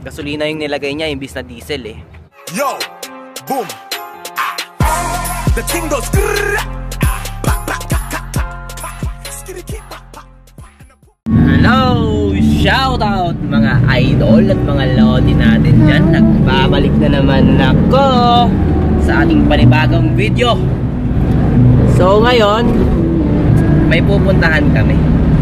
gasolina yung nilagay niya imbis na diesel eh. Yo! Boom! The king goes. Hello! Shout out mga idol at mga lodi natin dyan. Nagbabalik na naman ako sa ating panibagong video. So ngayon, may pupuntahan kami.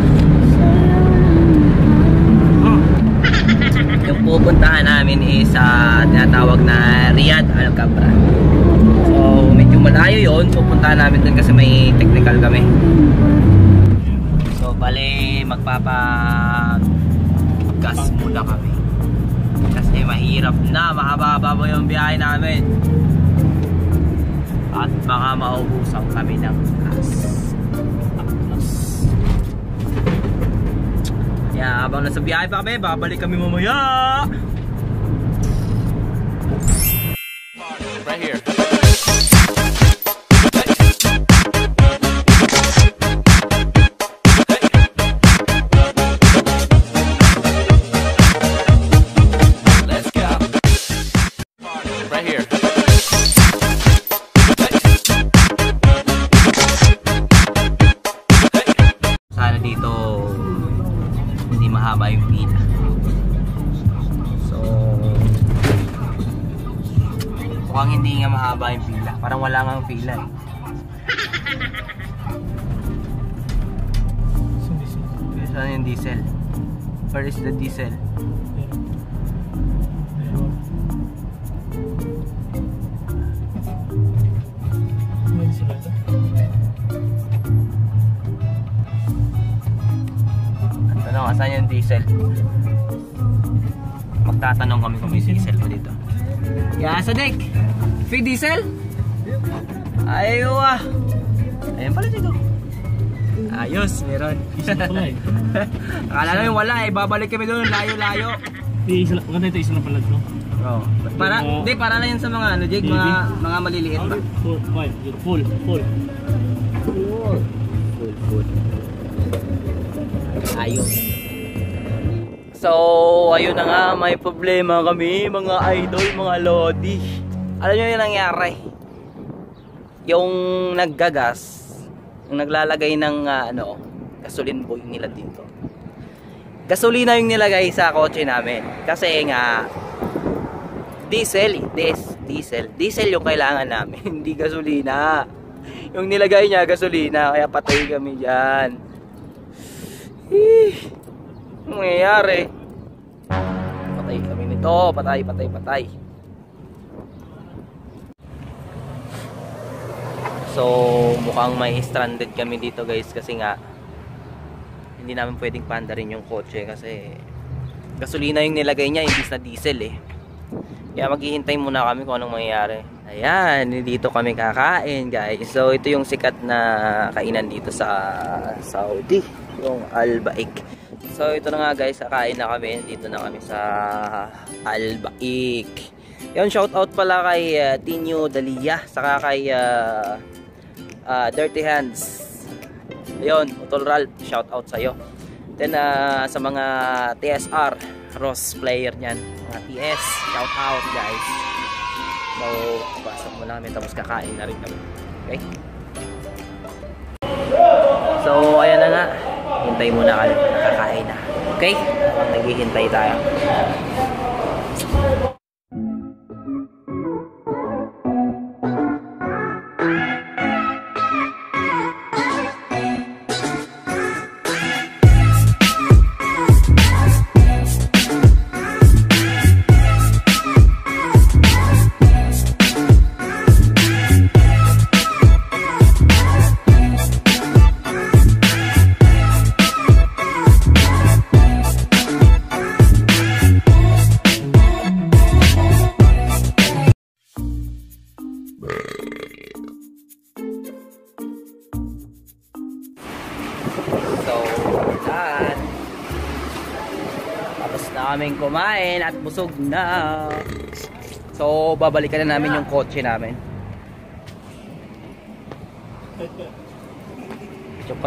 Yung pupuntahan namin is tinatawag na Riyadh Al Kabra. So medyo malayo yun. Pupuntahan namin dun kasi may technical kami. So bale magpapagas muna kami kasi mahirap na, mahaba-haba yung biyahe namin at baka maubusan kami ng gas. Kaya habang nasa biyahe pa kami, babalik kami mamaya. Right here. Let's go. Right here. Sana dito hindi mahaba yung pila. So mukhang hindi nga mahaba yung pila. Parang wala nga ang pila eh. Saan yung diesel? Where is the diesel? Tanong, saan yung diesel? Magtatanong kami kung may diesel pa dito. Yeah, Sadik! Free diesel? Ayaw ah! Ayun pala dito. Ayos, meron. Akala namin wala eh, babalik kami doon layo-layo. Maganda ito, isa na pala ito. Oh. Para na yan sa mga ano, Jake, mga maliliit pa. Full. Ayos. So, ayun na nga, may problema kami, mga idol, mga lodi. Alam nyo yung nangyari? Yung naggagas, yung naglalagay ng gasoline boy nila dito. Gasolina yung nilagay sa kotse namin. Kasi nga, diesel yung kailangan namin, hindi gasolina. Yung nilagay niya, gasolina, kaya patay kami dyan. Anong nangyayari? Patay kami nito, patay. So mukhang may stranded kami dito guys, kasi nga hindi namin pwedeng paandarin yung kotse kasi gasolina yung nilagay niya imbis na diesel eh. Kaya maghihintay muna kami kung anong mangyayari. Ayan, dito kami kakain guys. So ito yung sikat na kainan dito sa Saudi, yung Al Baik. So ito na nga guys, kakain na kami. Dito na kami sa Al Baik. Yun, shout out pala kay Tinyo Dalia, saka kay Dirty Hands. Ayun, Utol Ralph, shout out sa'yo. Then sa mga TSR Ross player niyan, mga TS, shout out guys. So pasok mo namin, tapos kakain na rin kami. Okay, so ayan na nga, hintay muna kami, kakain na. Okay, naghihintay tayo. Kaming kumain at busog na. So babalikan na namin yung kotse namin.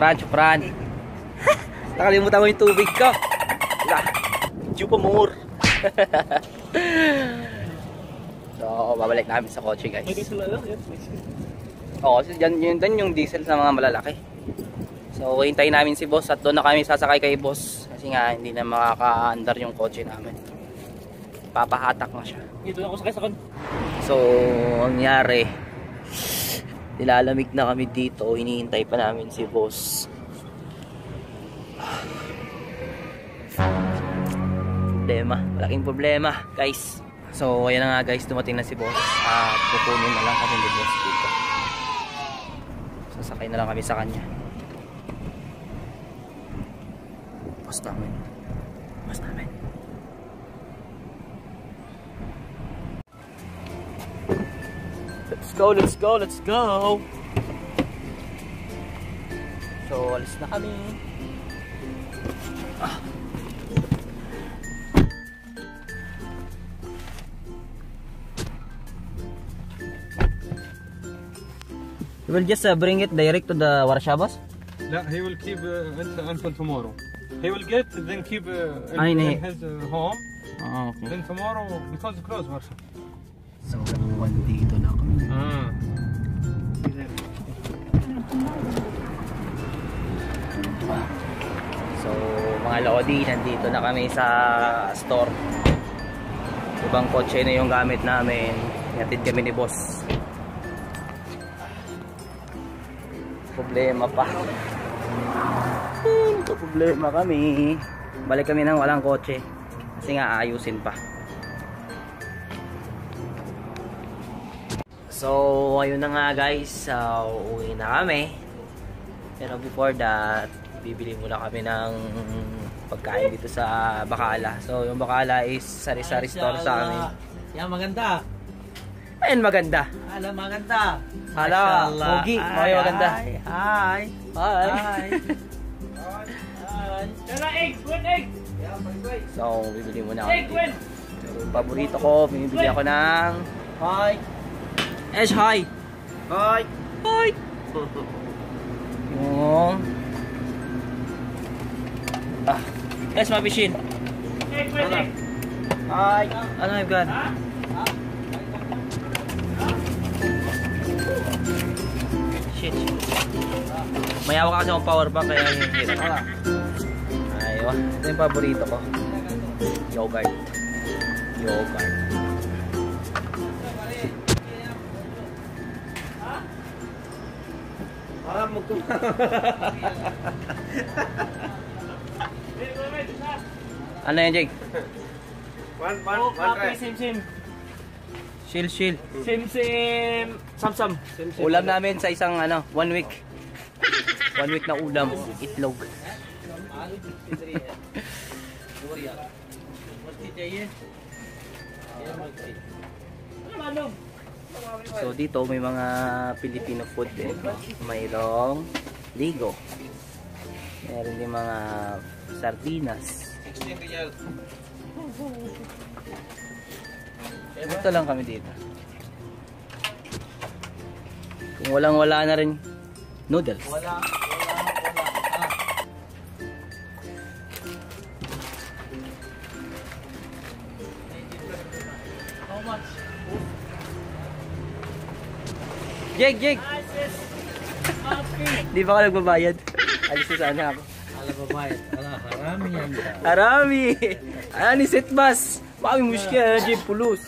Chupran. Nakalimutan ko yung tubig ko. Chupa more. So, babalik namin sa kotse guys. May diesel na lang. Oo, kasi yun yung diesel sa mga malalaki. So, hintayin namin si boss at doon na kami sasakay kay boss. Kasi nga, hindi na makaka-andar yung kotse namin. Papahatak na siya. Dito lang ako sakay sa kon. So, ang nangyari, nilalamig na kami dito. Hinihintay pa namin si boss. Problema, malaking problema guys. So, ayan na nga guys, dumating na si boss. At pupunin na lang kami ni boss dito. Sasakay na lang kami sa kanya. Boss namin. Boss namin. Let's go, let's go, let's go. So, alis na kami. You will just bring it direct to the workshop, boss? لا he will keep until tomorrow. He will get then keep I know. in his home. Oh, okay. Then tomorrow because close workshop. So, dito na kami. So, mga Lodi, nandito na kami sa store. Ibang kotse na yung gamit namin. Yatid kami ni boss. Problema pa. Problema kami. Balik kami ng walang kotse. Kasi nga aayusin pa. So, ayun na nga guys. Uuwi na kami. Pero before that, bibili muna kami ng pagkain dito sa Bacala. So, yung Bacala is sari-sari store sa amin. Yan, maganda. Ayun, maganda. Ala, maganda. Hala, Pogi. Okay, maganda. Hi. Hi. Tara, egg. One egg. So, bibili muna ako dito. So, yung paborito ko, bibili ako ng... Hi. Ash, hi! Hi. Hi! Yung... Yes, mapishin. Egg, one egg. Hi! Ano I've got? Shit. May hawak kasi akong power bank kaya hirap. Aywa. Ito yung paborito ko. Yogurt. Yogurt. Ano yan, Jake? One copy, sim. Chill, chill. Sim. Sam. Ulam namin sa isang 1 week. 1 week na ulam, itlog. So dito may mga Filipino food din. Mayroong ligo. Meron din mga sardinas. Ito lang kami dito. Kung wala na rin noodles. Wala. How much? Jake! Di ba ka nagbabayad? Alis na sana ako. Ala babayad. Ala, harami yan. Harami! Ni Setbas! Baka may muskya, Jake, pulos.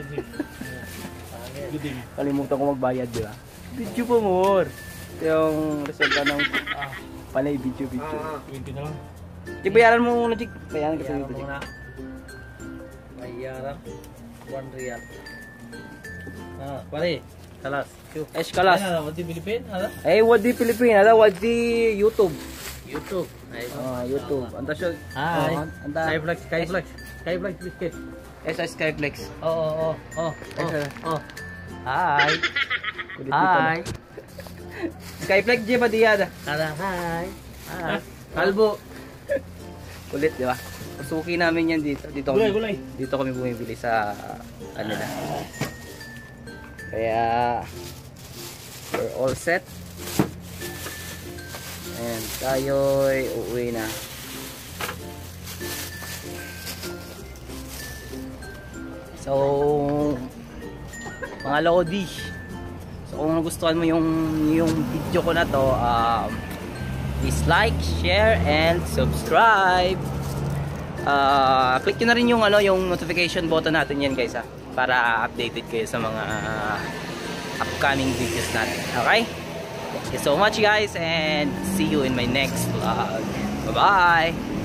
Kalimutan ko magbayad, di ba? Video pa more. Ito yung resulta ng panay video. 20 na lang. Jake, bayaran mo muna, Jake. Bayaran kasi Bayaran dito, mo Jake. na. Bayaran. 1 real. Pare. Kalas. Kalas. Ano, wadi Philippine? Ano? Wadi Philippine. Wadi YouTube. YouTube. YouTube. Anta siya. Hi. Anta. Skyflex biscuit. Skyflex. Oh. Hi. Hi. Skyflex J ba diyan? Hi. Kalbo. Kulit, di ba? Pasuki namin yan dito. Gulay. Dito kami bumibili sa na. Kaya we're all set. And tayo'y uuwi na. So, mga Lodi, so kung nagustuhan mo yung video ko na to, please like, share, and subscribe. Click nyo na rin yung notification button natin yan guys, para updated kayo sa mga upcoming videos natin. Okay? Thank you so much guys, and see you in my next vlog. Bye bye.